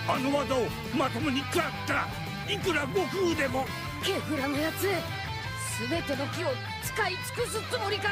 あの技をまともに食らったらいくら悟空でも。 ケフラのやつ、全ての木を使い尽くすつもりか。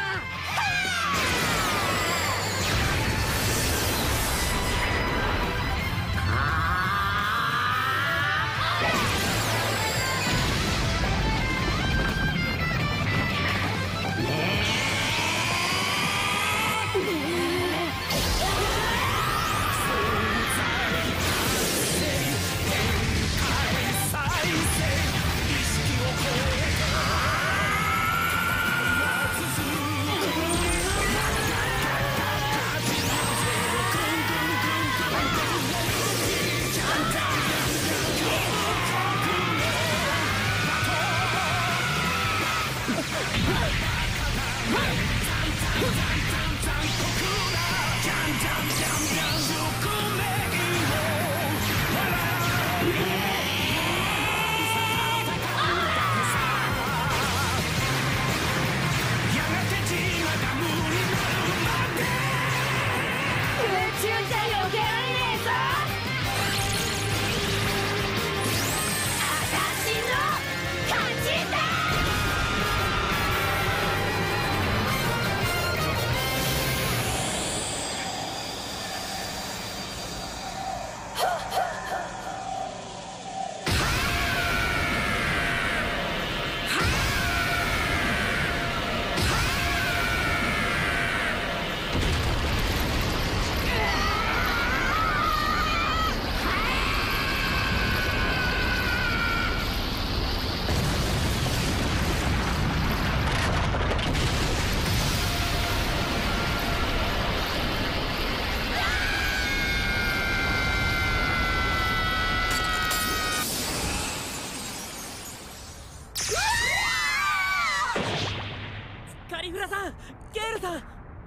カリフラさん、ケールさん。 うわ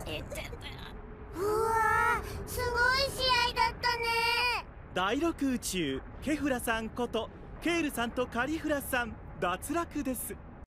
ー、すごい試合だったね。 第6宇宙ケフラさんことケールさんとカリフラさん脱落です。